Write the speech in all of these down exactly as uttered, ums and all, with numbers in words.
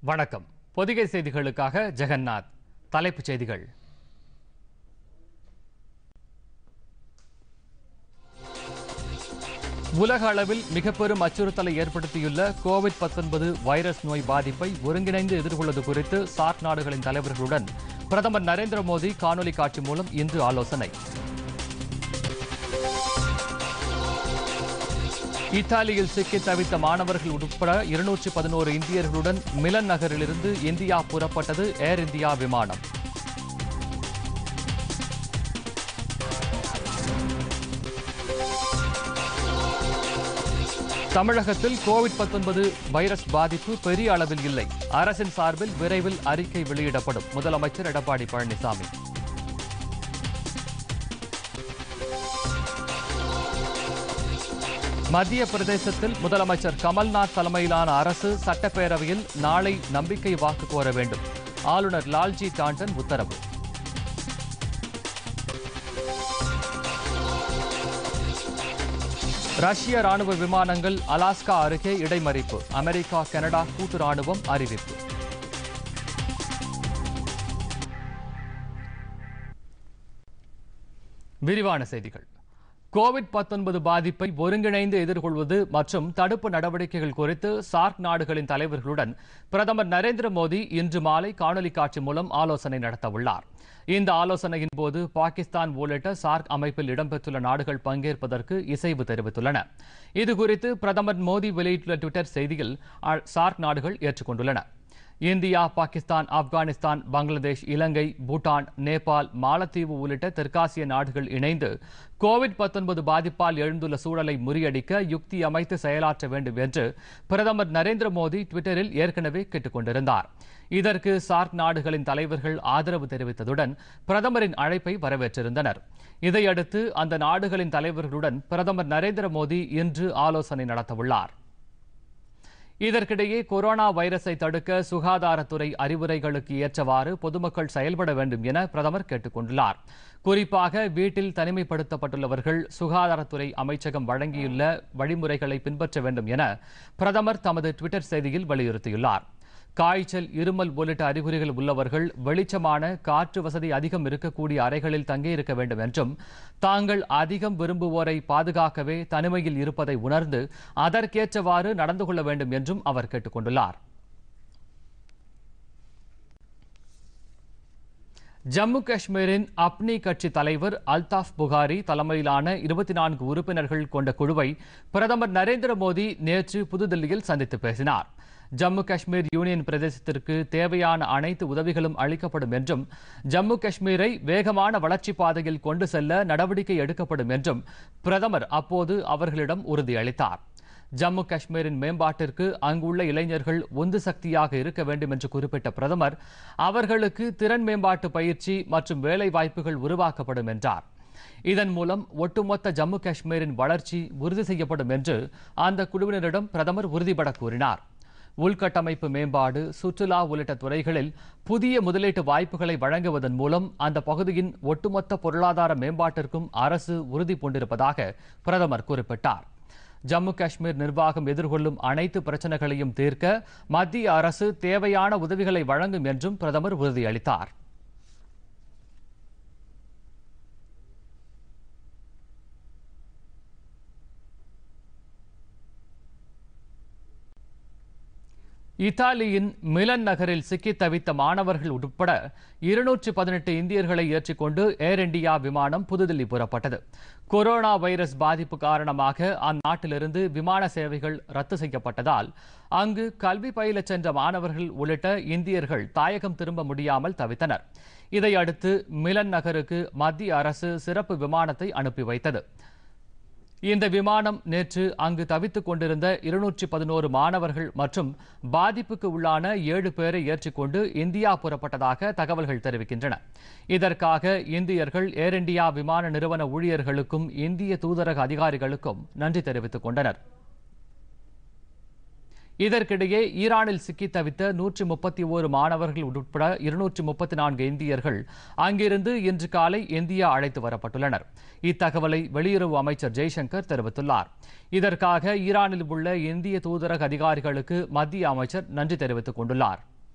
வணக்கம். பொதிகை செய்திகளுக்காக ஜெகநாத். தலைப்புச் செய்திகள். உலக அளவில் மிக பெரும் அச்சுறுத்தலை ஏற்படுத்தியுள்ள கோவிட் பத்தொன்பது வைரஸ் நோய் பாதிப்பை ஒருங்கிணைந்து எதிர்கொள்வது குறித்து சார்க் நாடுகளின் தலைவர்களுடன் பிரதமர் நரேந்திர மோடி காணொலி காட்சி மூலம் இன்று ஆலோசனை. இத்தாலியில் சிக்கி தவித்த மாணவர்கள் உட்பட இருநூற்று பதினோரு இந்தியர்களுடன் மிலன் நகரிலிருந்து இந்தியா புறப்பட்டது ஏர் இந்தியா விமானம். தமிழகத்தில் கோவிட் பத்தொன்பது வைரஸ் பாதிப்பு பெரிய அளவில் இல்லை. அரசின் சார்பில் விரைவில் அறிக்கை வெளியிடப்படும். முதலமைச்சர் எடப்பாடி பழனிசாமி. மத்திய பிரதேசத்தில் முதலமைச்சர் கமல்நாத் தலைமையிலான அரசு சட்டப்பேரவையில் நாளை நம்பிக்கை வாக்கு கோர வேண்டும். ஆளுநர் லால்ஜி டாண்டன் உத்தரவு. ரஷ்ய ராணுவ விமானங்கள் அலாஸ்கா அருகே இடைமறிப்பு. அமெரிக்கா கனடா கூட்டு ராணுவம் அறிவிப்பு. விரிவான செய்திகள். கோவிட் பத்தொன்பது பாதிப்பை ஒருங்கிணைந்து எதிர்கொள்வது மற்றும் தடுப்பு நடவடிக்கைகள் குறித்து சார்க் நாடுகளின் தலைவர்களுடன் பிரதமர் நரேந்திர மோடி இன்று மாலை காணொலி காட்சி மூலம் ஆலோசனை நடத்தவுள்ளார். இந்த ஆலோசனையின் போது பாகிஸ்தான் உள்ளிட்ட சார்க் அமைப்பில் இடம்பெற்றுள்ள நாடுகள் பங்கேற்பதற்கு இசைவு தெரிவித்துள்ளன. இதுகுறித்து பிரதமர் மோடி வெளியிட்டுள்ள டுவிட்டர் செய்தியில் சார்க் நாடுகள் ஏற்றுக்கொண்டுள்ளன. இந்தியா, பாகிஸ்தான், ஆப்கானிஸ்தான், பங்களாதேஷ், இலங்கை, பூட்டான், நேபாள், மாலத்தீவு உள்ளிட்ட தெற்காசிய நாடுகள் இணைந்து கோவிட் பத்தொன்பது பாதிப்பால் எழுந்துள்ள சூழலை முறியடிக்க யுக்தி அமைத்து செயலாற்ற வேண்டும் என்று பிரதமர் நரேந்திர மோடி டுவிட்டரில் ஏற்கனவே கேட்டுக் கொண்டிருந்தார். இதற்கு சார்க் நாடுகளின் தலைவர்கள் ஆதரவு தெரிவித்ததுடன் பிரதமரின் அழைப்பை வரவேற்றிருந்தனர். இதையடுத்து அந்த நாடுகளின் தலைவர்களுடன் பிரதமர் நரேந்திர மோடி இன்று ஆலோசனை நடத்தவுள்ளார். இதற்கிடையே கொரோனா வைரஸை தடுக்க சுகாதாரத்துறை அறிவுரைகளுக்கு ஏற்றவாறு பொதுமக்கள் செயல்பட வேண்டும் என பிரதமர் கேட்டுக் கொண்டுள்ளார். குறிப்பாக வீட்டில் தனிமைப்படுத்தப்பட்டுள்ளவர்கள் சுகாதாரத்துறை அமைச்சகம் வழங்கியுள்ள வழிமுறைகளை பின்பற்ற வேண்டும் என பிரதமர் தமது டுவிட்டர் செய்தியில் வலியுறுத்தியுள்ளார். காய்ச்சல், இருமல் உள்ளிட்ட அறிகுறிகள் உள்ளவர்கள் வெளிச்சமான காற்று வசதி அதிகம் இருக்கக்கூடிய அறைகளில் தங்கியிருக்க வேண்டும் என்றும், தாங்கள் அதிகம் விரும்புவோரை பாதுகாக்கவே தனிமையில் இருப்பதை உணர்ந்து அதற்கேற்றவாறு நடந்து கொள்ள வேண்டும் என்றும் அவர் கேட்டுக் கொண்டுள்ளார். ஜம்மு காஷ்மீரின் அப்னி கட்சி தலைவர் அல்தாஃப் புகாரி தலைமையிலான இருபத்தி நான்கு உறுப்பினர்கள் கொண்ட குழுவை பிரதமர் நரேந்திர மோடி நேற்று புதுதில்லியில் சந்தித்து பேசினார். ஜம்மு காஷ்மீர் யூனியன் பிரதேசத்திற்கு தேவையான அனைத்து உதவிகளும் அளிக்கப்படும் என்றும், ஜம்மு காஷ்மீரை வேகமான வளர்ச்சி பாதையில் கொண்டு செல்ல நடவடிக்கை எடுக்கப்படும் என்றும் பிரதமர் அப்போது அவர்களிடம் உறுதியளித்தார். ஜம்மு காஷ்மீரின் மேம்பாட்டிற்கு அங்குள்ள இளைஞர்கள் உந்து சக்தியாக இருக்க வேண்டும் என்று குறிப்பிட்ட பிரதமர், அவர்களுக்கு திறன் மேம்பாட்டு பயிற்சி மற்றும் வேலை வாய்ப்புகள் உருவாக்கப்படும் என்றார். இதன் மூலம் ஒட்டுமொத்த ஜம்மு காஷ்மீரின் வளர்ச்சி உறுதி செய்யப்படும் என்று அந்த குழுவினரிடம் பிரதமர் உறுதிபட கூறினார். உள்கட்டமைப்பு மேம்பாடு, சுற்றுலா உள்ளிட்ட துறைகளில் புதிய முதலீட்டு வாய்ப்புகளை வழங்குவதன் மூலம் அந்த பகுதியின் ஒட்டுமொத்த பொருளாதார மேம்பாட்டிற்கும் அரசு உறுதி பூண்டிருப்பதாக பிரதமர் குறிப்பிட்டார். ஜம்மு காஷ்மீர் நிர்வாகம் எதிர்கொள்ளும் அனைத்து பிரச்சினைகளையும் தீர்க்க மத்திய அரசு தேவையான உதவிகளை வழங்கும் என்றும் பிரதமர் உறுதியளித்தார். இத்தாலியின் மிலன் நகரில் சிக்கி தவித்த மாணவர்கள் உட்பட இருநூற்று பதினெட்டு இந்தியர்களை ஏற்றிக்கொண்டு ஏர் இந்தியா விமானம் புதுதில்லி புறப்பட்டது. கொரோனா வைரஸ் பாதிப்பு காரணமாக அந்நாட்டிலிருந்து விமான சேவைகள் ரத்து செய்யப்பட்டதால் அங்கு கல்வி பயில சென்ற மாணவர்கள் உள்ளிட்ட இந்தியர்கள் தாயகம் திரும்ப முடியாமல் தவித்தனர். இதையடுத்து மிலன் நகருக்கு மத்திய அரசு சிறப்பு விமானத்தை அனுப்பி வைத்தது. இந்த விமானம் நேற்று அங்கு தவித்துக் கொண்டிருந்த இருநூற்றி பதினோரு மாணவர்கள் மற்றும் பாதிப்புக்கு உள்ளான ஏழு பேரை ஏற்றிக்கொண்டு இந்தியா புறப்பட்டதாக தகவல்கள் தெரிவிக்கின்றன. இதற்காக இந்தியர்கள் ஏர் இந்தியா விமான நிறுவன ஊழியர்களுக்கும் இந்திய தூதரக அதிகாரிகளுக்கும் நன்றி தெரிவித்துக் கொண்டனர். இதற்கிடையே ஈரானில் சிக்கி தவித்த நூற்றி முப்பத்தி ஓரு மாணவர்கள் உட்பட இருநூற்றி முப்பத்தி நான்கு இந்தியர்கள் அங்கிருந்து இன்று காலை இந்தியா அழைத்து வரப்பட்டுள்ளனர். இத்தகவலை வெளியுறவு அமைச்சர் ஜெய்சங்கர் தெரிவித்துள்ளார். இதற்காக ஈரானில் உள்ள இந்திய தூதரக அதிகாரிகளுக்கு மத்திய அமைச்சர் நன்றி தெரிவித்துக் கொண்டுள்ளார்.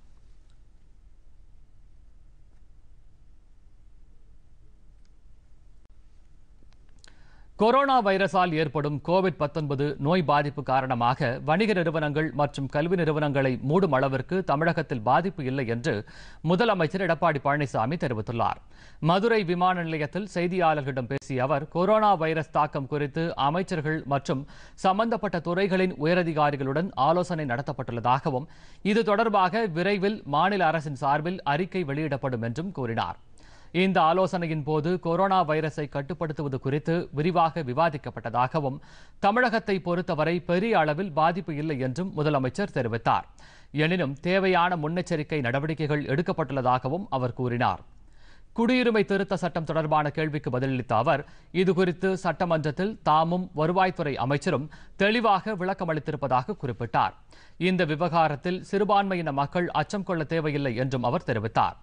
கொரோனா வைரஸால் ஏற்படும் கோவிட் பத்தொன்பது நோய் பாதிப்பு காரணமாக வணிக நிறுவனங்கள் மற்றும் கல்வி நிறுவனங்களை மூடும் அளவிற்கு தமிழகத்தில் பாதிப்பு இல்லை என்று முதலமைச்சர் எடப்பாடி பழனிசாமி தெரிவித்துள்ளார். மதுரை விமான நிலையத்தில் செய்தியாளர்களிடம் பேசிய அவர், கொரோனா வைரஸ் தாக்கம் குறித்து அமைச்சர்கள் மற்றும் சம்பந்தப்பட்ட துறைகளின் உயரதிகாரிகளுடன் ஆலோசனை நடத்தப்பட்டுள்ளதாகவும் இது தொடர்பாக விரைவில் மாநில அரசின் சார்பில் அறிக்கை வெளியிடப்படும் என்றும் கூறினார். இந்த ஆலோசனையின் போது கொரோனா வைரஸை கட்டுப்படுத்துவது குறித்து விரிவாக விவாதிக்கப்பட்டதாகவும் தமிழகத்தை பொறுத்தவரை பெரிய அளவில் பாதிப்பு இல்லை என்றும் முதலமைச்சர் தெரிவித்தார். எனினும் தேவையான முன்னெச்சரிக்கை நடவடிக்கைகள் எடுக்கப்பட்டுள்ளதாகவும் அவர் கூறினார். குடியுரிமை திருத்த சட்டம் தொடர்பான கேள்விக்கு பதிலளித்த அவர், இதுகுறித்து சட்டமன்றத்தில் தாமும் வருவாய்த்துறை அமைச்சரும் தெளிவாக விளக்கம் அளித்திருப்பதாக குறிப்பிட்டார். இந்த விவகாரத்தில் சிறுபான்மையின மக்கள் அச்சம் கொள்ள தேவையில்லை என்றும் அவர் தெரிவித்தார்.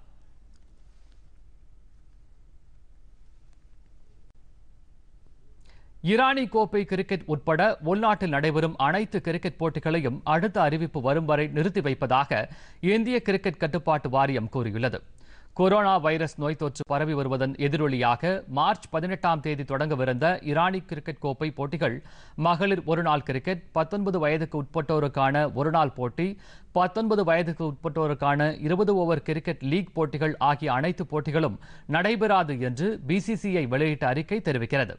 இரானி கோப்பை கிரிக்கெட் உட்பட உள்நாட்டில் நடைபெறும் அனைத்து கிரிக்கெட் போட்டிகளையும் அடுத்த அறிவிப்பு வரும் வரை நிறுத்தி வைப்பதாக இந்திய கிரிக்கெட் கட்டுப்பாட்டு வாரியம் கூறியுள்ளது. கொரோனா வைரஸ் நோய் தொற்று பரவி வருவதன் எதிரொலியாக மார்ச் பதினெட்டாம் தேதி தொடங்கவிருந்த இரானி கிரிக்கெட் கோப்பை போட்டிகள், மகளிர் ஒருநாள் கிரிக்கெட், பத்தொன்பது வயதுக்கு உட்பட்டோருக்கான ஒருநாள் போட்டி, பத்தொன்பது வயதுக்கு உட்பட்டோருக்கான இருபது ஓவர் கிரிக்கெட் லீக் போட்டிகள் ஆகிய அனைத்து போட்டிகளும் நடைபெறாது என்று பிசிசிஐ வெளியிட்ட அறிக்கை தெரிவிக்கிறது.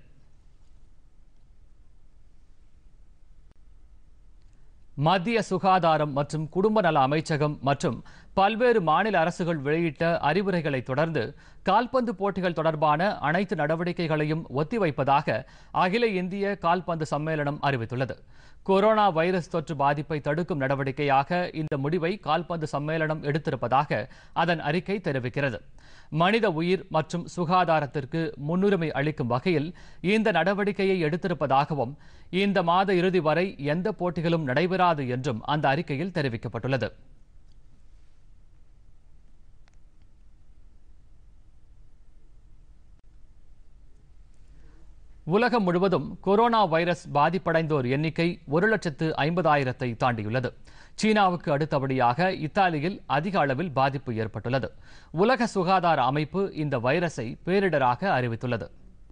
மத்திய சுகாதாரம் மற்றும் குடும்ப நல அமைச்சகம் மற்றும் பல்வேறு மாநில அரசுகள் வெளியிட்ட அறிவுரைகளை தொடர்ந்து கால்பந்து போட்டிகள் தொடர்பான அனைத்து நடவடிக்கைகளையும் ஒத்திவைப்பதாக அகில இந்திய கால்பந்து சம்மேளனம் அறிவித்துள்ளது. கொரோனா வைரஸ் தொற்று பாதிப்பை தடுக்கும் நடவடிக்கையாக இந்த முடிவை கால்பந்து சம்மேளனம் எடுத்திருப்பதாக அதன் அறிக்கை தெரிவிக்கிறது. மனித உயிர் மற்றும் சுகாதாரத்திற்கு முன்னுரிமை அளிக்கும் வகையில் இந்த நடவடிக்கையை எடுத்திருப்பதாகவும் இந்த மாத இறுதி வரை எந்த போட்டிகளும் நடைபெறாது என்றும் அந்த அறிக்கையில் தெரிவிக்கப்பட்டுள்ளது. உலகம் முழுவதும் கொரோனா வைரஸ் பாதிப்படைந்தோர் எண்ணிக்கை ஒரு லட்சத்து ஐம்பதாயிரத்தை தாண்டியுள்ளது. சீனாவுக்கு அடுத்தபடியாக இத்தாலியில் அதிக அளவில் பாதிப்பு ஏற்பட்டுள்ளது. உலக சுகாதார அமைப்பு இந்த வைரஸை பேரிடராக அறிவித்துள்ளது.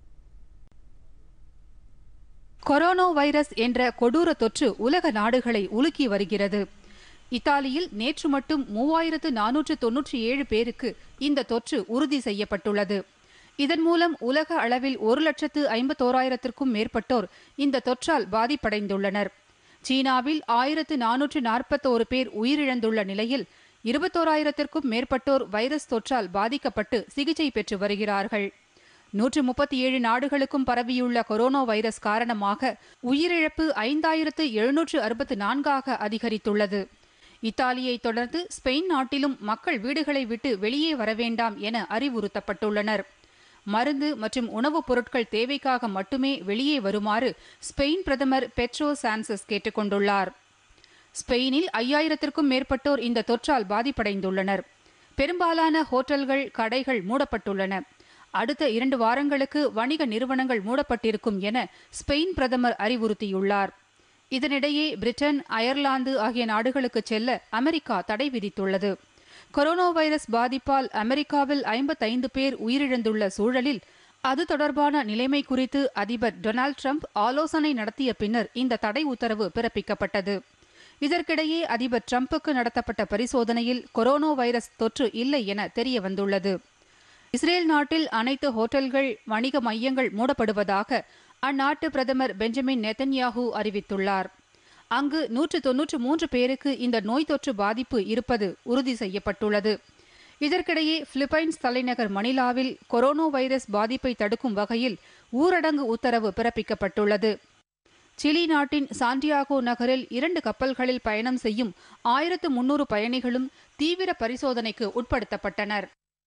கொரோனா வைரஸ் என்ற கொடூர தொற்று உலக நாடுகளை உலுக்கி வருகிறது. இத்தாலியில் நேற்று மட்டும் மூவாயிரத்து நானூற்று தொன்னூற்றி ஏழு பேருக்கு இந்த தொற்று உறுதி செய்யப்பட்டுள்ளது. இதன் மூலம் உலக அளவில் ஒரு லட்சத்து ஐம்பத்தோராயிரத்திற்கும் மேற்பட்டோர் இந்த தொற்றால் பாதிப்படைந்துள்ளனர். சீனாவில் ஆயிரத்து நானூற்று நாற்பத்தோரு பேர் உயிரிழந்துள்ள நிலையில் இருபத்தோராயிரத்திற்கும் மேற்பட்டோர் வைரஸ் தொற்றால் பாதிக்கப்பட்டு சிகிச்சை பெற்று வருகிறார்கள். நூற்று முப்பத்தி ஏழு நாடுகளுக்கும் பரவியுள்ள கொரோனா வைரஸ் காரணமாக உயிரிழப்பு ஐந்தாயிரத்து எழுநூற்று அறுபத்து நான்காக அதிகரித்துள்ளது. இத்தாலியை தொடர்ந்து ஸ்பெயின் நாட்டிலும் மக்கள் வீடுகளை விட்டு வெளியே வர வேண்டாம் என அறிவுறுத்தப்பட்டுள்ளனர். மருந்து மற்றும் உணவுப் பொருட்கள் தேவைக்காக மட்டுமே வெளியே வருமாறு ஸ்பெயின் பிரதமர் பெட்ரோ சான்சஸ் கேட்டுக்கொண்டுள்ளார். ஸ்பெயினில் ஐயாயிரத்திற்கும் மேற்பட்டோர் இந்த தொற்றால் பாதிப்படைந்துள்ளனர். பெரும்பாலான ஹோட்டல்கள், கடைகள் மூடப்பட்டுள்ளன. அடுத்த இரண்டு வாரங்களுக்கு வணிக நிறுவனங்கள் மூடப்பட்டிருக்கும் என ஸ்பெயின் பிரதமர் அறிவுறுத்தியுள்ளார். இதனிடையே பிரிட்டன், அயர்லாந்து ஆகிய நாடுகளுக்கு செல்ல அமெரிக்கா தடை விதித்துள்ளது. கொரோனா வைரஸ் பாதிப்பால் அமெரிக்காவில் ஐம்பத்தைந்து பேர் உயிரிழந்துள்ள சூழலில் அது தொடர்பான நிலைமை குறித்து அதிபர் டொனால்டு டிரம்ப் ஆலோசனை நடத்திய பின்னர் இந்த தடை உத்தரவு பிறப்பிக்கப்பட்டது. இதற்கிடையே அதிபர் டிரம்புக்கு நடத்தப்பட்ட பரிசோதனையில் கொரோனா வைரஸ் தொற்று இல்லை என தெரிய வந்துள்ளது. இஸ்ரேல் நாட்டில் அனைத்து ஹோட்டல்கள், வணிக மையங்கள் மூடப்படுவதாக அந்நாட்டு பிரதமர் பெஞ்சமின் நெதன்யாஹூ அறிவித்துள்ளார். அங்கு நூற்று தொன்னூற்று மூன்று பேருக்கு இந்த நோய் தொற்று பாதிப்பு இருப்பது உறுதி செய்யப்பட்டுள்ளது. இதற்கிடையே பிலிப்பைன்ஸ் தலைநகர் மணிலாவில் கொரோனா வைரஸ் பாதிப்பை தடுக்கும் வகையில் ஊரடங்கு உத்தரவு பிறப்பிக்கப்பட்டுள்ளது. சிலி நாட்டின் சாண்டியாகோ நகரில் இரண்டு கப்பல்களில் பயணம் செய்யும் ஆயிரத்து முன்னூறு பயணிகளும் தீவிர பரிசோதனைக்கு உட்படுத்தப்பட்டனர்.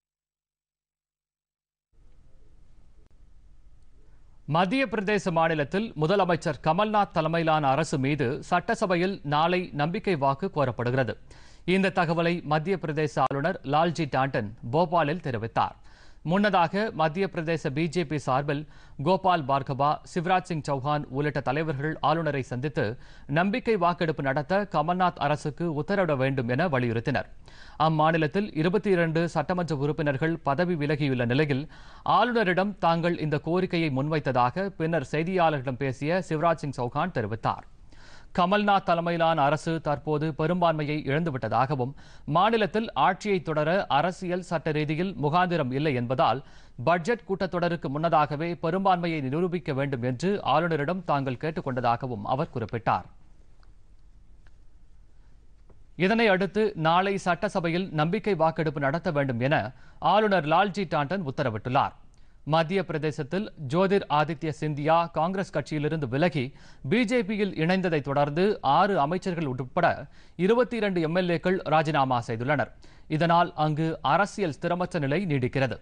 மத்திய பிரதேச மாநிலத்தில் முதலமைச்சர் கமல்நாத் தலைமையிலான அரசு மீது சட்டசபையில் நாளை நம்பிக்கை வாக்கு கோரப்படுகிறது. இந்த தகவலை மத்திய பிரதேச ஆளுநர் லால்ஜி டாண்டன் போபாலில் தெரிவித்தார். முன்னதாக மத்திய பிரதேச பிஜேபி சார்பில் கோபால் பார்கவா, சிவராஜ் சிங் சௌஹான் உள்ளிட்ட தலைவர்கள் ஆளுநரை சந்தித்து நம்பிக்கை வாக்கெடுப்பு நடத்த கமல்நாத் அரசுக்கு உத்தரவிட வேண்டும் என வலியுறுத்தினர். அம்மாநிலத்தில் இருபத்தி இரண்டு சட்டமன்ற உறுப்பினர்கள் பதவி விலகியுள்ள நிலையில் ஆளுநரிடம் தாங்கள் இந்த கோரிக்கையை முன்வைத்ததாக பின்னர் செய்தியாளர்களிடம் பேசிய சிவராஜ் சிங் சௌஹான் தெரிவித்தார். கமல்நாத் தலைமையிலான அரசு தற்போது பெரும்பான்மையை இழந்துவிட்டதாகவும் மாநிலத்தில் ஆட்சியை தொடர அரசியல் சட்ட ரீதியில் முகாந்திரம் இல்லை என்பதால் பட்ஜெட் கூட்டத்தொடருக்கு முன்னதாகவே பெரும்பான்மையை நிரூபிக்க வேண்டும் என்று ஆளுநரிடம் தாங்கள் கேட்டுக் கொண்டதாகவும் அவர் குறிப்பிட்டார். இதனை அடுத்து நாளை சட்டசபையில் நம்பிக்கை வாக்கெடுப்பு நடத்த வேண்டும் என ஆளுநர் லால்ஜி டாண்டன் உத்தரவிட்டுள்ளார். மத்திய பிரதேசத்தில் ஜோதிர் ஆதித்ய சிந்தியா காங்கிரஸ் கட்சியிலிருந்து விலகி பிஜேபியில் இணைந்ததை தொடர்ந்து ஆறு அமைச்சர்கள் உட்பட இருபத்தி இரண்டு எம்எல்ஏக்கள் ராஜினாமா செய்துள்ளனர். இதனால் அங்கு அரசியல் ஸ்திரமற்ற நிலை நீடிக்கிறது.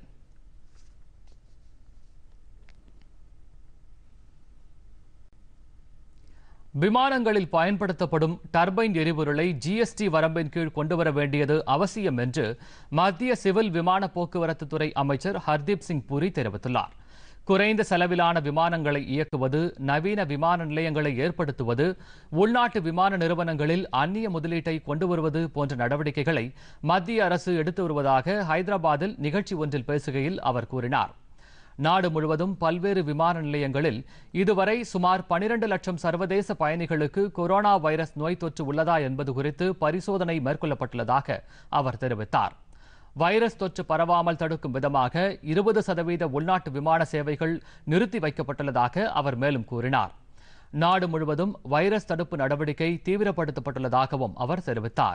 விமானங்களில் பயன்படுத்தப்படும் டர்பைன் எரிபொருளை ஜிஎஸ்டி வரம்பின் கீழ் கொண்டுவர வேண்டியது அவசியம் என்று மத்திய சிவில் விமான போக்குவரத்து துறை அமைச்சர் ஹர்தீப் சிங் பூரி தெரிவித்துள்ளார். குறைந்த செலவிலான விமானங்களை இயக்குவது, நவீன விமான நிலையங்களை ஏற்படுத்துவது, உள்நாட்டு விமான நிறுவனங்களில் அந்நிய முதலீட்டை கொண்டு வருவது போன்ற நடவடிக்கைகளை மத்திய அரசு எடுத்து வருவதாக ஹைதராபாத்தில் நிகழ்ச்சி ஒன்றில் பேசுகையில் அவர் கூறினார். நாடு முழுவதும் பல்வேறு விமான நிலையங்களில் இதுவரை சுமார் பனிரண்டு லட்சம் சர்வதேச பயணிகளுக்கு கொரோனா வைரஸ் நோய் தொற்று உள்ளதா என்பது குறித்து பரிசோதனை மேற்கொள்ளப்பட்டுள்ளதாக அவர் தெரிவித்தார். வைரஸ் தொற்று பரவாமல் தடுக்கும் விதமாக இருபது சதவீத உள்நாட்டு விமான சேவைகள் நிறுத்தி வைக்கப்பட்டுள்ளதாக அவர் மேலும் கூறினார். நாடு முழுவதும் வைரஸ் தடுப்பு நடவடிக்கை தீவிரப்படுத்தப்பட்டுள்ளதாகவும் அவர் தெரிவித்தார்.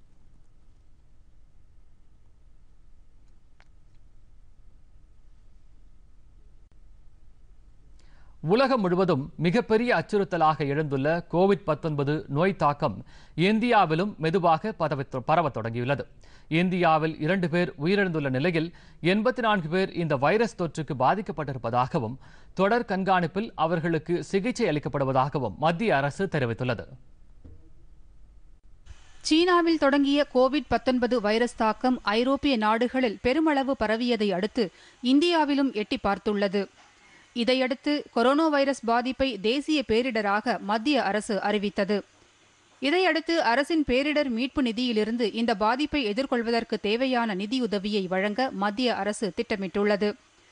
உலகம் முழுவதும் மிகப்பெரிய அச்சுறுத்தலாக எழுந்துள்ள கோவிட் பத்தொன்பது நோய் தாக்கம் இந்தியாவிலும் மெதுவாக பரவத் தொடங்கியுள்ளது. இந்தியாவில் இரண்டு பேர் உயிரிழந்துள்ள நிலையில் எண்பத்தி நான்கு பேர் இந்த வைரஸ் தொற்றுக்கு பாதிக்கப்பட்டிருப்பதாகவும் தொடர் கண்காணிப்பில் அவர்களுக்கு சிகிச்சை அளிக்கப்படுவதாகவும் மத்திய அரசு தெரிவித்துள்ளது. சீனாவில் தொடங்கிய கோவிட் பத்தொன்பது வைரஸ் தாக்கம் ஐரோப்பிய நாடுகளில் பெருமளவு பரவியதை அடுத்து இந்தியாவிலும் எட்டி பார்த்துள்ளது. இதையடுத்து கொரோனா வைரஸ் பாதிப்பை தேசிய பேரிடராக மத்திய அரசு அறிவித்தது. இதையடுத்து அரசின் பேரிடர் மீட்பு நிதியிலிருந்து இந்த பாதிப்பை எதிர்கொள்வதற்கு தேவையான நிதியுதவியை வழங்க மத்திய அரசு திட்டமிட்டுள்ளது.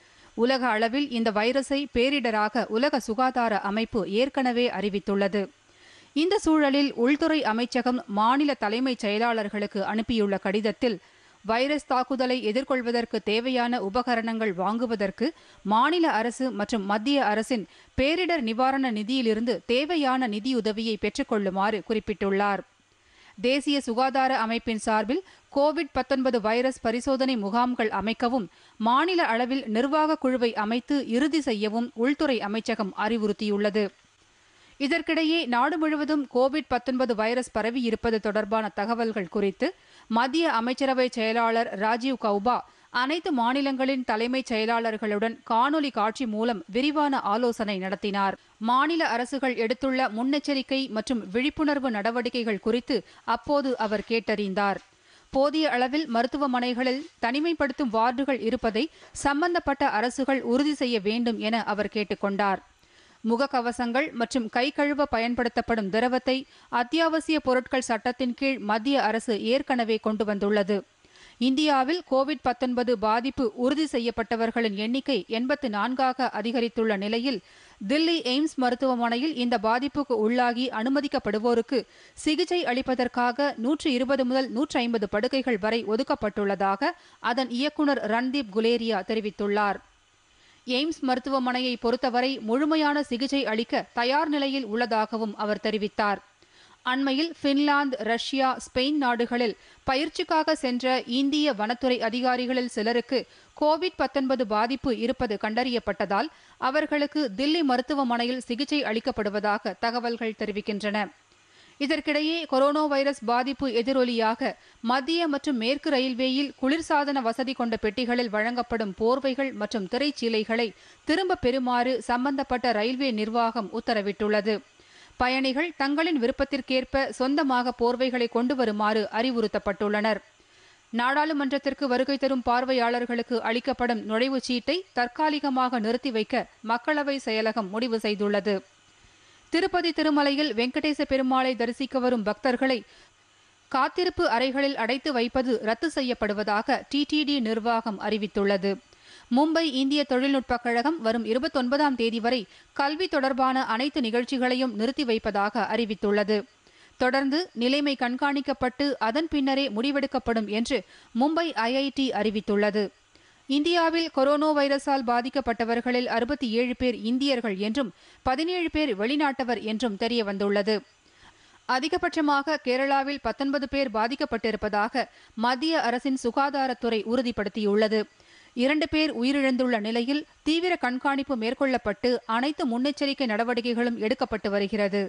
உலக அளவில் இந்த வைரஸை பேரிடராக உலக சுகாதார அமைப்பு ஏற்கனவே அறிவித்துள்ளது. இந்த சூழலில் உள்துறை அமைச்சகம் மாநில தலைமைச் செயலாளர்களுக்கு அனுப்பியுள்ள கடிதத்தில் வைரஸ் தாக்குதலை எதிர்கொள்வதற்கு தேவையான உபகரணங்கள் வாங்குவதற்கு மாநில அரசு மற்றும் மத்திய அரசின் பேரிடர் நிவாரண நிதியிலிருந்து தேவையான நிதியுதவியை பெற்றுக்கொள்ளுமாறு குறிப்பிட்டுள்ளார். தேசிய சுகாதார அமைப்பின் சார்பில் கோவிட் பத்தொன்பது வைரஸ் பரிசோதனை முகாம்கள் அமைக்கவும் மாநில அளவில் நிர்வாக குழுவை அமைத்து இறுதி செய்யவும் உள்துறை அமைச்சகம் அறிவுறுத்தியுள்ளது. இதற்கிடையே நாடு முழுவதும் கோவிட் பத்தொன்பது வைரஸ் பரவி இருப்பது தொடர்பான தகவல்கள் குறித்து மத்திய அமைச்சரவை செயலாளர் ராஜீவ் கௌபா அனைத்து மாநிலங்களின் தலைமைச் செயலாளர்களுடன் காணொலி காட்சி மூலம் விரிவான ஆலோசனை நடத்தினார். மாநில அரசுகள் எடுத்துள்ள முன்னெச்சரிக்கை மற்றும் விழிப்புணர்வு நடவடிக்கைகள் குறித்து அப்போது அவர் கேட்டறிந்தார். போதிய அளவில் மருத்துவமனைகளில் தனிமைப்படுத்தும் வார்டுகள் இருப்பதை சம்பந்தப்பட்ட அரசுகள் உறுதி செய்ய வேண்டும் என அவர் கேட்டுக்கொண்டார். முகக்கவசங்கள் மற்றும் கை கழுவ பயன்படுத்தப்படும் திரவத்தை அத்தியாவசிய பொருட்கள் சட்டத்தின் கீழ் மத்திய அரசு ஏற்கனவே கொண்டு வந்துள்ளது. இந்தியாவில் கோவிட் பத்தொன்பது பாதிப்பு உறுதி செய்யப்பட்டவர்களின் எண்ணிக்கை எண்பத்து நான்காக அதிகரித்துள்ள நிலையில் தில்லி எய்ம்ஸ் மருத்துவமனையில் இந்த பாதிப்புக்கு உள்ளாகி அனுமதிக்கப்படுவோருக்கு சிகிச்சை அளிப்பதற்காக நூற்று இருபது முதல் நூற்றி ஐம்பது படுக்கைகள் வரை ஒதுக்கப்பட்டுள்ளதாக அதன் இயக்குநர் ரன்தீப் குலேரியா தெரிவித்துள்ளார். எய்ம்ஸ் மருத்துவமனையை பொறுத்தவரை முழுமையான சிகிச்சை அளிக்க தயார் நிலையில் உள்ளதாகவும் அவர் தெரிவித்தார். அண்மையில் பின்லாந்து, ரஷ்யா, ஸ்பெயின் நாடுகளில் பயிற்சிக்காக சென்ற இந்திய வனத்துறை அதிகாரிகளில் சிலருக்கு கோவிட் பத்தொன்பது பாதிப்பு இருப்பது கண்டறியப்பட்டதால் அவர்களுக்கு தில்லி மருத்துவமனையில் சிகிச்சை அளிக்கப்படுவதாக தகவல்கள் தெரிவிக்கின்றன. இதற்கிடையே கொரோனா வைரஸ் பாதிப்பு எதிரொலியாக மத்திய மற்றும் மேற்கு ரயில்வேயில் குளிர்சாதன வசதி கொண்ட பெட்டிகளில் வழங்கப்படும் போர்வைகள் மற்றும் திரைச்சீலைகளை திரும்ப பெறுமாறு சம்பந்தப்பட்ட ரயில்வே நிர்வாகம் உத்தரவிட்டுள்ளது. பயணிகள் தங்களின் விருப்பத்திற்கேற்ப சொந்தமாக போர்வைகளை கொண்டு வருமாறு அறிவுறுத்தப்பட்டுள்ளனர். நாடாளுமன்றத்திற்கு வருகை தரும் பார்வையாளர்களுக்கு அளிக்கப்படும் நுழைவுச் சீட்டை தற்காலிகமாக நிறுத்தி வைக்க மக்களவை செயலகம் முடிவு செய்துள்ளது. திருப்பதி திருமலையில் வெங்கடேச பெருமாளை தரிசிக்க வரும் பக்தர்களை காத்திருப்பு அறைகளில் அடைத்து வைப்பது ரத்து செய்யப்படுவதாக டிடிடி நிர்வாகம் அறிவித்துள்ளது. மும்பை இந்திய தொழில்நுட்பக் கழகம் வரும் இருபத்தொன்பதாம் தேதி வரை கல்வி தொடர்பான அனைத்து நிகழ்ச்சிகளையும் நிறுத்தி வைப்பதாக அறிவித்துள்ளது. தொடர்ந்து நிலைமை கண்காணிக்கப்பட்டு அதன் பின்னரே முடிவெடுக்கப்படும் என்று மும்பை ஐஐடி அறிவித்துள்ளது. இந்தியாவில் கொரோனா வைரஸால் பாதிக்கப்பட்டவர்களில் அறுபத்தி ஏழு பேர் இந்தியர்கள் என்றும் பதினேழு பேர் வெளிநாட்டவர் என்றும் தெரியவந்துள்ளது. அதிகபட்சமாக கேரளாவில் பத்தொன்பது பேர் பாதிக்கப்பட்டிருப்பதாக மத்திய அரசின் சுகாதாரத்துறை உறுதிப்படுத்தியுள்ளது. இரண்டு பேர் உயிரிழந்துள்ள நிலையில் தீவிர கண்காணிப்பு மேற்கொள்ளப்பட்டு அனைத்து முன்னெச்சரிக்கை நடவடிக்கைகளும் எடுக்கப்பட்டு வருகிறது.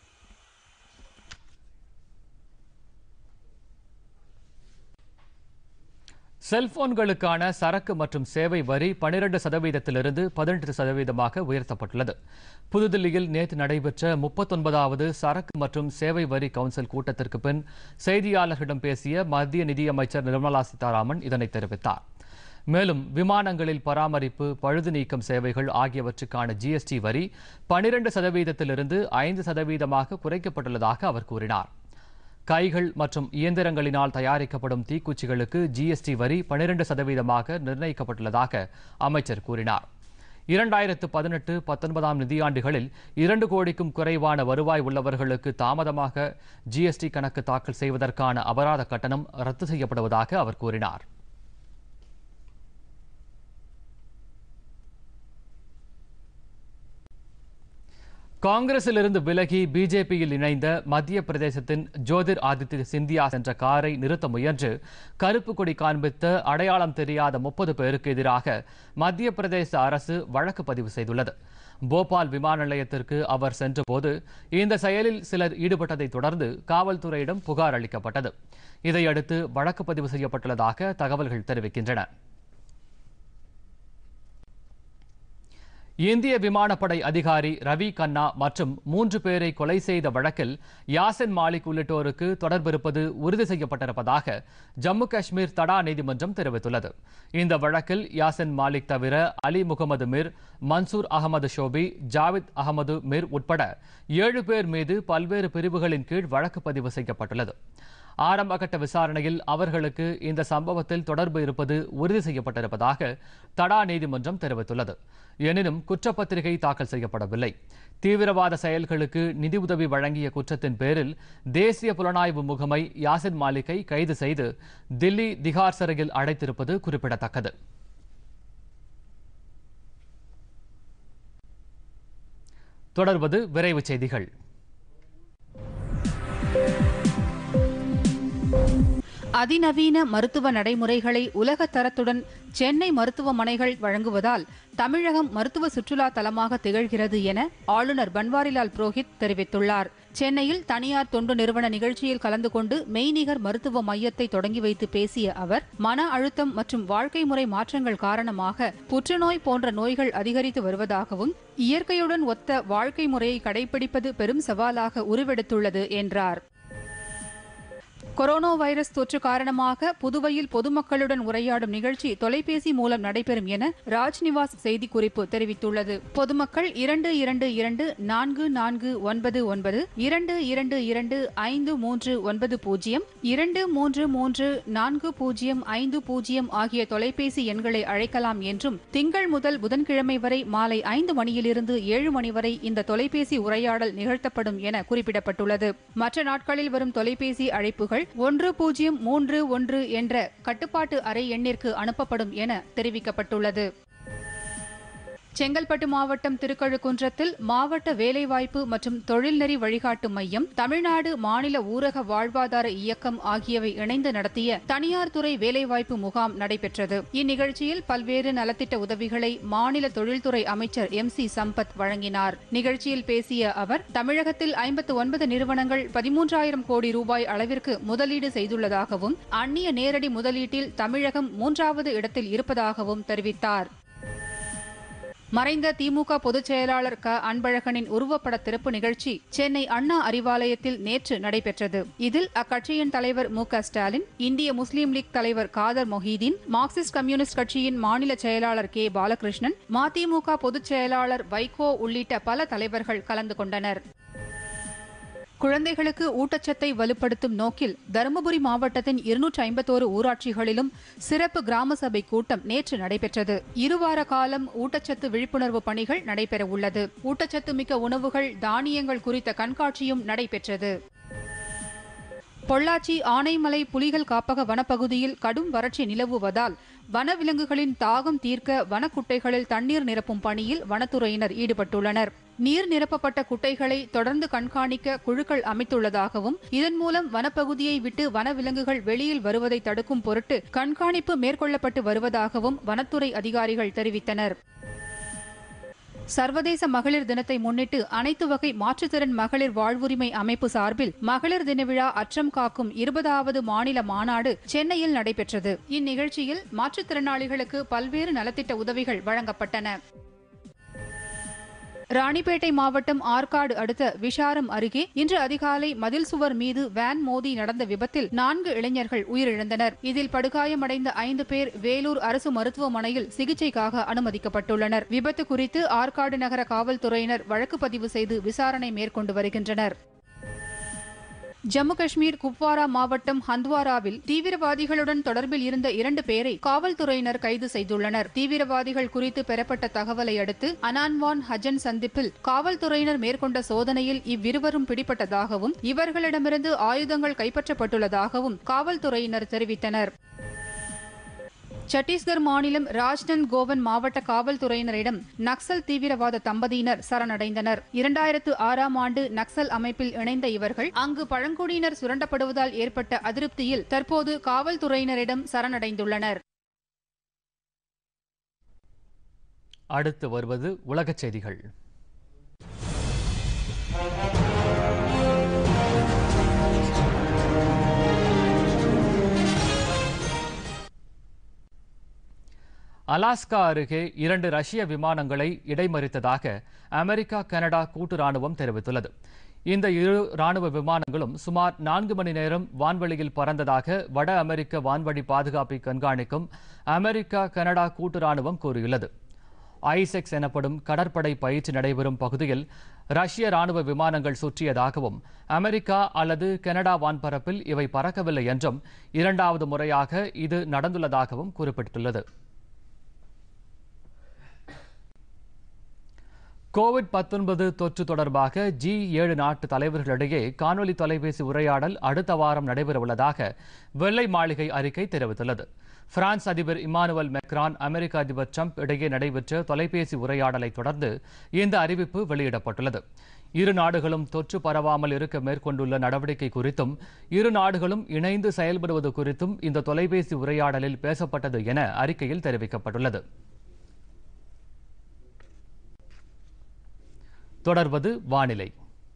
செல்போன்களுக்கான சரக்கு மற்றும் சேவை வரி பனிரெண்டு சதவீதத்திலிருந்து பதினெட்டு சதவீதமாக உயர்த்தப்பட்டுள்ளது. புதுதில்லியில் நேற்று நடைபெற்ற முப்பத்தொன்பதாவது சரக்கு மற்றும் சேவை வரி கவுன்சில் கூட்டத்திற்கு பின் செய்தியாளர்களிடம் பேசிய மத்திய நிதியமைச்சர் நிர்மலா சீதாராமன் இதனை தெரிவித்தார். மேலும் விமானங்களில் பராமரிப்பு, பழுது நீக்கம் சேவைகள் ஆகியவற்றுக்கான ஜிஎஸ்டி வரி பனிரெண்டு சதவீதத்திலிருந்து ஐந்து சதவீதமாக குறைக்கப்பட்டுள்ளதாக அவர் கூறினார். கைகள் மற்றும் இயந்திரங்களினால் தயாரிக்கப்படும் தீக்குச்சிகளுக்கு ஜிஎஸ்டி வரி பனிரெண்டு சதவீதமாக நிர்ணயிக்கப்பட்டுள்ளதாக அமைச்சர் கூறினார். இரண்டாயிரத்து பதினெட்டு பத்தொன்பதாம் நிதியாண்டுகளில் இரண்டு கோடிக்கும் குறைவான வருவாய் உள்ளவர்களுக்கு தாமதமாக ஜிஎஸ்டி கணக்கு தாக்கல் செய்வதற்கான அபராத கட்டணம் ரத்து செய்யப்படுவதாக அவர் கூறினார். காங்கிரசிலிருந்து விலகி பிஜேபியில் இணைந்த மத்திய பிரதேசத்தின் ஜோதிர் ஆதித்ய சிந்தியா சென்ற காரை நிறுத்த முயன்று கருப்பு கொடி காண்பித்த அடையாளம் தெரியாத முப்பது பேருக்கு எதிராக மத்திய பிரதேச அரசு வழக்கு பதிவு செய்துள்ளது. போபால் விமான நிலையத்திற்கு அவர் சென்றபோது இந்த செயலில் சிலர் ஈடுபட்டதை தொடர்ந்து காவல்துறையிடம் புகார் அளிக்கப்பட்டது. இதையடுத்து வழக்கு பதிவு செய்யப்பட்டுள்ளதாக தகவல்கள் தெரிவிக்கின்றன. இந்திய விமானப்படை அதிகாரி ரவி கண்ணா மற்றும் மூன்று பேரை கொலை செய்த வழக்கில் யாசின் மாலிக் உள்ளிட்டோருக்கு தொடர்பிருப்பது உறுதி செய்யப்பட்டிருப்பதாக ஜம்மு காஷ்மீர் தடா நீதிமன்றம் தெரிவித்துள்ளது. இந்த வழக்கில் யாசின் மாலிக் தவிர அலி முகமது மிர், மன்சூர் அகமது ஷோபி, ஜாவித் அகமது மிர் உட்பட ஏழு பேர் மீது பல்வேறு பிரிவுகளின் கீழ் வழக்கு பதிவு செய்யப்பட்டுள்ளது. ஆரம்பகட்ட விசாரணையில் அவர்களுக்கு இந்த சம்பவத்தில் தொடர்பு இருப்பது உறுதி செய்யப்பட்டிருப்பதாக தடா நீதிமன்றம் தெரிவித்துள்ளது. எனினும் குற்றப்பத்திரிகை தாக்கல் செய்யப்படவில்லை. தீவிரவாத செயல்களுக்கு நிதியுதவி வழங்கிய குற்றத்தின் பேரில் தேசிய புலனாய்வு முகமை யாசின் மாலிக்கை கைது செய்து தில்லி திகார் சிறையில் அடைத்திருப்பது குறிப்பிடத்தக்கது. தொடர்வது விரைவுச் செய்திகள். அதிநவீன மருத்துவ நடைமுறைகளை உலக தரத்துடன் சென்னை மருத்துவமனைகள் வழங்குவதால் தமிழகம் மருத்துவ சுற்றுலா தலமாக திகழ்கிறது என ஆளுநர் பன்வாரிலால் புரோஹித் தெரிவித்துள்ளார். சென்னையில் தனியார் தொண்டு நிறுவன நிகழ்ச்சியில் கலந்து கொண்டு மெய்நிகர் மருத்துவ மையத்தை தொடங்கி வைத்து பேசிய அவர், மன அழுத்தம் மற்றும் வாழ்க்கை முறை மாற்றங்கள் காரணமாக புற்றுநோய் போன்ற நோய்கள் அதிகரித்து வருவதாகவும் இயற்கையுடன் ஒத்த வாழ்க்கை முறையை கடைபிடிப்பது பெரும் சவாலாக உருவெடுத்துள்ளது என்றார். கொரோனா வைரஸ் தொற்று காரணமாக புதுவையில் பொதுமக்களுடன் உரையாடும் நிகழ்ச்சி தொலைபேசி மூலம் நடைபெறும் என ராஜ்நிவாஸ் செய்திக்குறிப்பு தெரிவித்துள்ளது. பொதுமக்கள் இரண்டு இரண்டு இரண்டு நான்கு நான்கு ஒன்பது ஒன்பது இரண்டு இரண்டு இரண்டு ஐந்து மூன்று ஒன்பது பூஜ்ஜியம் இரண்டு மூன்று மூன்று நான்கு பூஜ்ஜியம் ஐந்து பூஜ்ஜியம் ஆகிய தொலைபேசி எண்களை அழைக்கலாம் என்றும், திங்கள் முதல் புதன்கிழமை வரை மாலை ஐந்து மணியிலிருந்து ஏழு மணி வரை இந்த தொலைபேசி உரையாடல் நிகழ்த்தப்படும் என குறிப்பிடப்பட்டுள்ளது. மற்ற நாட்களில் வரும் தொலைபேசி அழைப்புகள் ஒன்று பூஜ்ஜியம் மூன்று ஒன்று என்ற கட்டுப்பாட்டு அறை எண்ணிற்கு அனுப்பப்படும் என தெரிவிக்கப்பட்டுள்ளது. செங்கல்பட்டு மாவட்டம் திருக்கழுக்குன்றத்தில் மாவட்ட வேலைவாய்ப்பு மற்றும் தொழில்நெறி வழிகாட்டு மையம், தமிழ்நாடு மாநில ஊரக வாழ்வாதார இயக்கம் ஆகியவை இணைந்து நடத்திய தனியார் துறை வேலைவாய்ப்பு முகாம் நடைபெற்றது. இந்நிகழ்ச்சியில் பல்வேறு நலத்திட்ட உதவிகளை மாநில தொழில்துறை அமைச்சர் எம் சி சம்பத் வழங்கினார். நிகழ்ச்சியில் பேசிய அவர், தமிழகத்தில் ஐம்பத்து ஒன்பது நிறுவனங்கள் பதிமூன்றாயிரம் கோடி ரூபாய் அளவிற்கு முதலீடு செய்துள்ளதாகவும் அந்நிய நேரடி முதலீட்டில் தமிழகம் மூன்றாவது இடத்தில் இருப்பதாகவும் தெரிவித்தார். மறைந்த திமுக பொதுச் செயலாளர் க அன்பழகனின் உருவப்பட திறப்பு நிகழ்ச்சி சென்னை அண்ணா அறிவாலயத்தில் நேற்று நடைபெற்றது. இதில் அக்கட்சியின் தலைவர் மு க ஸ்டாலின், இந்திய முஸ்லீம் லீக் தலைவர் காதர் மொஹீதீன், மார்க்சிஸ்ட் கம்யூனிஸ்ட் கட்சியின் மாநில செயலாளர் கே பாலகிருஷ்ணன், மதிமுக பொதுச் செயலாளர் வைகோ உள்ளிட்ட பல தலைவர்கள் கலந்து கொண்டனர். குழந்தைகளுக்கு ஊட்டச்சத்தை வலுப்படுத்தும் நோக்கில் தருமபுரி மாவட்டத்தின் இருநூற்றி ஐம்பத்தோரு ஊராட்சிகளிலும் சிறப்பு கிராம சபை கூட்டம் நேற்று நடைபெற்றது. இருவார காலம் ஊட்டச்சத்து விழிப்புணர்வு பணிகள் நடைபெற உள்ளது. ஊட்டச்சத்து மிக்க உணவுகள், தானியங்கள் குறித்த கண்காட்சியும் நடைபெற்றது. பொள்ளாச்சி ஆனைமலை புலிகள் காப்பக வனப்பகுதியில் கடும் வறட்சி நிலவுவதால் வனவிலங்குகளின் தாகம் தீர்க்க வனக்குட்டைகளில் தண்ணீர் நிரப்பும் பணியில் வனத்துறையினர் ஈடுபட்டுள்ளனர். நீர் நிரப்பப்பட்ட குட்டைகளை தொடர்ந்து கண்காணிக்க குழுக்கள் அமைத்துள்ளதாகவும், இதன் மூலம் வனப்பகுதியை விட்டு வனவிலங்குகள் வெளியில் வருவதை தடுக்கும் பொருட்டு கண்காணிப்பு மேற்கொள்ளப்பட்டு வருவதாகவும் வனத்துறை அதிகாரிகள் தெரிவித்தனர். சர்வதேச மகளிர் தினத்தை முன்னிட்டு அனைத்து வகை மாற்றுத்திறன் மகளிர் வாழ்வுரிமை அமைப்பு சார்பில் மகளிர் தின விழா அச்சம் காக்கும் இருபதாவது மாநில மாநாடு சென்னையில் நடைபெற்றது. இந்நிகழ்ச்சியில் மாற்றுத்திறனாளிகளுக்கு பல்வேறு நலத்திட்ட உதவிகள் வழங்கப்பட்டன. ராணிப்பேட்டை மாவட்டம் ஆற்காடு அடுத்த விஷாரம் அருகே இன்று அதிகாலை மதில் சுவர் மீது வேன் மோதி நடந்த விபத்தில் நான்கு இளைஞர்கள் உயிரிழந்தனர். இதில் படுகாயமடைந்த ஐந்து பேர் வேலூர் அரசு மருத்துவமனையில் சிகிச்சைக்காக அனுமதிக்கப்பட்டுள்ளனர். விபத்து குறித்து ஆற்காடு நகர காவல்துறையினர் வழக்கு பதிவு செய்து விசாரணை மேற்கொண்டு வருகின்றனர். ஜம்மு காஷ்மீர் குப்வாரா மாவட்டம் ஹந்த்வாராவில் தீவிரவாதிகளுடன் தொடர்பில் இருந்த இரண்டு பேரை காவல்துறையினர் கைது செய்துள்ளனர். தீவிரவாதிகள் குறித்து பெறப்பட்ட தகவலை அடுத்து அனான்வான் ஹஜன் சந்திப்பில் காவல்துறையினர் மேற்கொண்ட சோதனையில் இவ்விருவரும் பிடிபட்டதாகவும் இவர்களிடமிருந்து ஆயுதங்கள் கைப்பற்றப்பட்டுள்ளதாகவும் காவல்துறையினர் தெரிவித்தனர். சத்தீஸ்கர் மாநிலம் ராஜ்நந்த் கோவன் மாவட்ட காவல்துறையினரிடம் நக்சல் தீவிரவாத தம்பதியினர் சரணடைந்தனர். இரண்டாயிரத்து ஆறாம் ஆண்டு நக்சல் அமைப்பில் இணைந்த இவர்கள் அங்கு பழங்குடியினர் சுரண்டப்படுவதால் ஏற்பட்ட அதிருப்தியில் தற்போது காவல்துறையினரிடம் சரணடைந்துள்ளனர். அடுத்து வருவது உலகச் செய்திகள். அலாஸ்கா அருகே இரண்டு ரஷ்ய விமானங்களை இடைமறித்ததாக அமெரிக்கா கனடா கூட்டு ராணுவம் தெரிவித்துள்ளது. இந்த இரு ராணுவ விமானங்களும் சுமார் நான்கு மணி நேரம் வான்வெளியில் பறந்ததாக வட அமெரிக்க வான்வழி பாதுகாப்பை கண்காணிக்கும் அமெரிக்கா கனடா கூட்டு ராணுவம் கூறியுள்ளது. ஐசெக்ஸ் எனப்படும் கடற்படை பயிற்சி நடைபெறும் பகுதியில் ரஷ்ய ராணுவ விமானங்கள் சுற்றியதாகவும், அமெரிக்கா அல்லது கனடா வான்பரப்பில் இவை பறக்கவில்லை என்றும் இரண்டாவது முறையாக இது நடந்துள்ளதாகவும் குறிப்பிட்டுள்ளது. கோவிட் பத்தொன்பது தொற்று தொடர்பாக ஜி ஏழு நாட்டு தலைவர்களிடையே காணொலி தொலைபேசி உரையாடல் அடுத்த வாரம் நடைபெறவுள்ளதாக வெள்ளை மாளிகை அறிக்கை தெரிவித்துள்ளது. பிரான்ஸ் அதிபர் இமானுவல் மெக்ரான், அமெரிக்க அதிபர் டிரம்ப் இடையே நடைபெற்ற தொலைபேசி உரையாடலை தொடர்ந்து இந்த அறிவிப்பு வெளியிடப்பட்டுள்ளது. இரு நாடுகளும் தொற்று பரவாமல் இருக்க மேற்கொண்டுள்ள நடவடிக்கை குறித்தும், இரு நாடுகளும் இணைந்து செயல்படுவது குறித்தும் இந்த தொலைபேசி உரையாடலில் பேசப்பட்டது என அறிக்கையில் தெரிவிக்கப்பட்டுள்ளது. தொடர்வது வானிலை.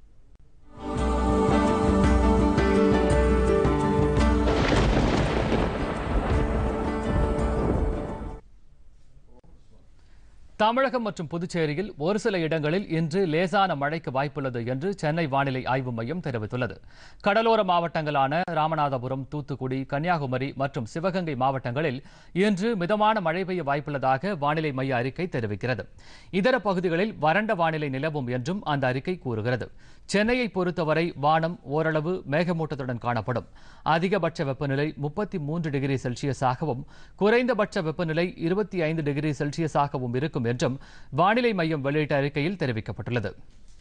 தமிழகம் மற்றும் புதுச்சேரியில் ஒரு சில இடங்களில் இன்று லேசான மழைக்கு வாய்ப்புள்ளது என்று சென்னை வானிலை ஆய்வு மையம் தெரிவித்துள்ளது. கடலோர மாவட்டங்களான ராமநாதபுரம், தூத்துக்குடி, கன்னியாகுமரி மற்றும் சிவகங்கை மாவட்டங்களில் இன்று மிதமான மழை பெய்ய வாய்ப்புள்ளதாக வானிலை மைய அறிக்கை தெரிவிக்கிறது. இதர பகுதிகளில் வறண்ட வானிலை நிலவும் என்றும் அந்த அறிக்கை கூறுகிறது. சென்னையை பொறுத்தவரை வானம் ஓரளவு மேகமூட்டத்துடன் காணப்படும். அதிகபட்ச வெப்பநிலை முப்பத்தி மூன்று டிகிரி செல்சியஸாகவும் குறைந்தபட்ச வெப்பநிலை இருபத்தி ஐந்து டிகிரி செல்சியஸாகவும் இருக்கும் என்றும் வானிலை மையம் வெளியிட்ட அறிக்கையில் தெரிவிக்கப்பட்டுள்ளது.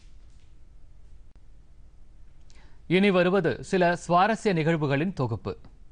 இனி வருவது சில சுவாரஸ்ய நிகழ்வுகளின் தொகுப்பு.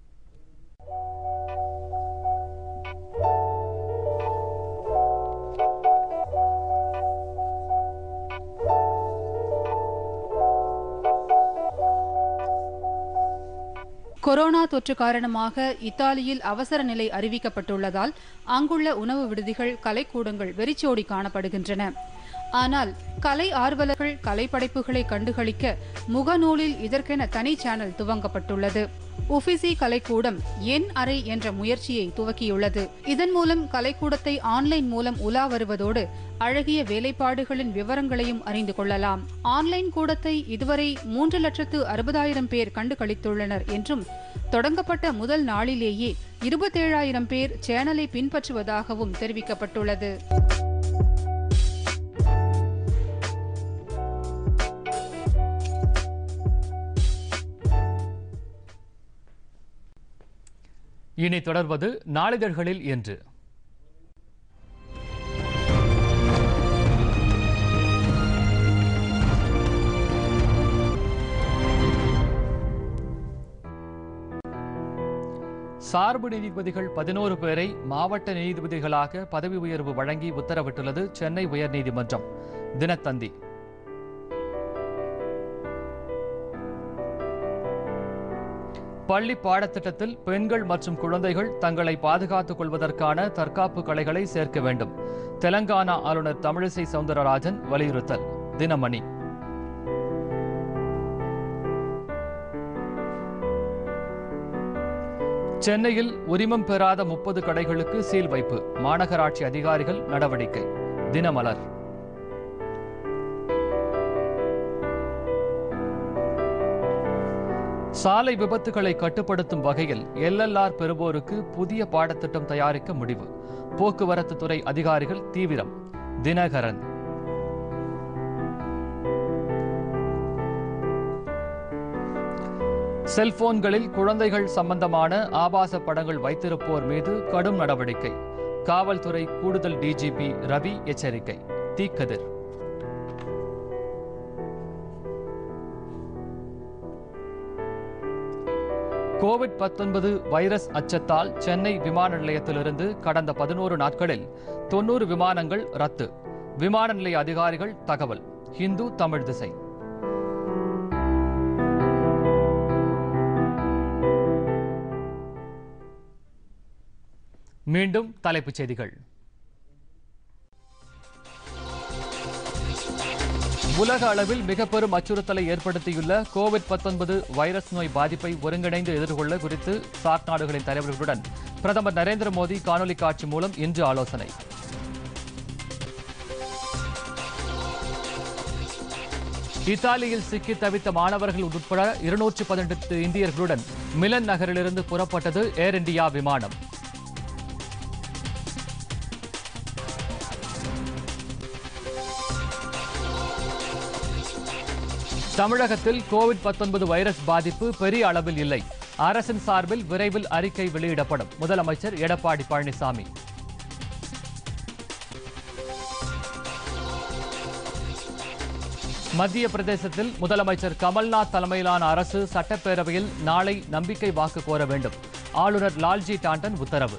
கொரோனா தொற்று காரணமாக இத்தாலியில் அவசர நிலை அறிவிக்கப்பட்டுள்ளதால் அங்குள்ள உணவு விடுதிகள், கலைக்கூடங்கள் வெறிச்சோடி காணப்படுகின்றன. ஆனால் கலை ஆர்வலர்கள் கலைப்படைப்புகளை கண்டுகளிக்க முகநூலில் இதற்கென தனி சேனல் துவங்கப்பட்டுள்ளது. உஃபிசி கலைக்கூடம் என் அறை என்ற முயற்சியை துவக்கியுள்ளது. இதன் மூலம் கலைக்கூடத்தை ஆன்லைன் மூலம் உலா வருவதோடு அழகிய வேலைப்பாடுகளின் விவரங்களையும் அறிந்து கொள்ளலாம். ஆன்லைன் கூடத்தை இதுவரை மூன்று லட்சத்து அறுபதாயிரம் பேர் கண்டு களித்துள்ளனர் என்றும் தொடங்கப்பட்ட முதல் நாளிலேயே இருபத்தேழாயிரம் பேர் சேனலை பின்பற்றுவதாகவும் தெரிவிக்கப்பட்டுள்ளது. இனி தொடர்வது நாளிதழ்களில் என்று. சார்பு நீதிபதிகள் பதினோரு பேரை மாவட்ட நீதிபதிகளாக பதவி உயர்வு வழங்கி உத்தரவிட்டுள்ளது சென்னை உயர்நீதிமன்றம். தினத்தந்தி. பள்ளி பாடத்திட்டத்தில் பெண்கள் மற்றும் குழந்தைகள் தங்களை பாதுகாத்துக் கொள்வதற்கான தற்காப்பு கலைகளை சேர்க்க வேண்டும். தெலங்கானா ஆளுநர் தமிழிசை சவுந்தரராஜன் வலியுறுத்தல். தினமணி. சென்னையில் உரிமம் பெறாத முப்பது கடைகளுக்கு சீல் வைப்பு. மாநகராட்சி அதிகாரிகள் நடவடிக்கை. தினமலர். சாலை விபத்துகளை கட்டுப்படுத்தும் வகையில் எல் எல் ஆர் பெறுவோருக்கு புதிய பாடத்திட்டம் தயாரிக்க முடிவு. போக்குவரத்து துறை அதிகாரிகள் தீவிரம். தினகரன். செல்போன்களில் குழந்தைகள் சம்பந்தமான ஆபாச படங்கள் வைத்திருப்போர் மீது கடும் நடவடிக்கை. காவல்துறை கூடுதல் டிஜிபி ரவி எச்சரிக்கை. தீக்கதிர். கோவிட் பத்தொன்பது வைரஸ் அச்சத்தால் சென்னை விமான நிலையத்திலிருந்து கடந்த பதினோரு நாட்களில் தொன்னூறு விமானங்கள் ரத்து. விமான நிலைய அதிகாரிகள் தகவல். ஹிந்து தமிழ் திசை. மீண்டும் தலைப்புச் செய்திகள். உலக அளவில் மிக பெரும் அச்சுறுத்தலை ஏற்படுத்தியுள்ள கோவிட் பத்தொன்பது வைரஸ் நோய் பாதிப்பை ஒருங்கிணைந்து எதிர்கொள்ள குறித்து சார்க் நாடுகளின் தலைவர்களுடன் பிரதமர் நரேந்திர மோடி காணொலி காட்சி மூலம் இன்று ஆலோசனை. இத்தாலியில் சிக்கி தவித்த மாணவர்கள் உட்பட இருநூற்று பதினெட்டு இந்தியர்களுடன் மிலன் நகரிலிருந்து புறப்பட்டது ஏர் இந்தியா விமானம். தமிழகத்தில் கோவிட் பத்தொன்பது வைரஸ் பாதிப்பு பெரிய அளவில் இல்லை. அரசின் சார்பில் விரைவில் அறிக்கை வெளியிடப்படும். முதலமைச்சர் எடப்பாடி பழனிசாமி. மத்திய பிரதேசத்தில் முதலமைச்சர் கமல்நாத் தலைமையிலான அரசு சட்டப்பேரவையில் நாளை நம்பிக்கை வாக்கு கோர வேண்டும். ஆளுநர் லால்ஜி டாண்டன் உத்தரவு.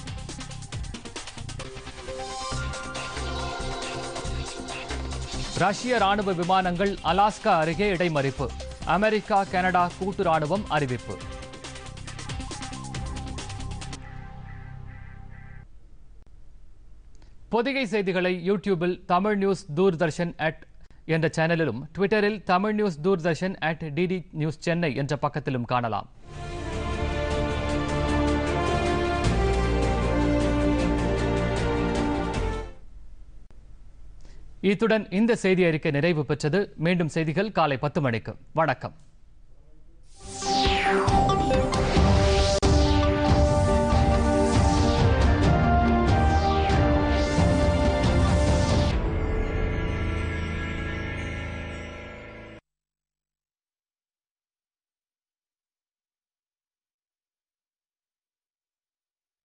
ரஷ்ய ராணுவ விமானங்கள் அலாஸ்கா அருகே இடைமறிப்பு. அமெரிக்கா கனடா கூட்டு ராணுவம் அறிவிப்பு. பொதிகை செய்திகளை யூடியூபில் தமிழ் நியூஸ் தூர்தர்ஷன் அட் என்ற சேனலிலும், ட்விட்டரில் Tamil news Doordarshan at DD news Chennai என்ற பக்கத்திலும் காணலாம். இத்துடன் இந்த செய்தி அறிக்கை நிறைவு பெற்றது. மீண்டும் செய்திகள் காலை பத்து மணிக்கு. வணக்கம்.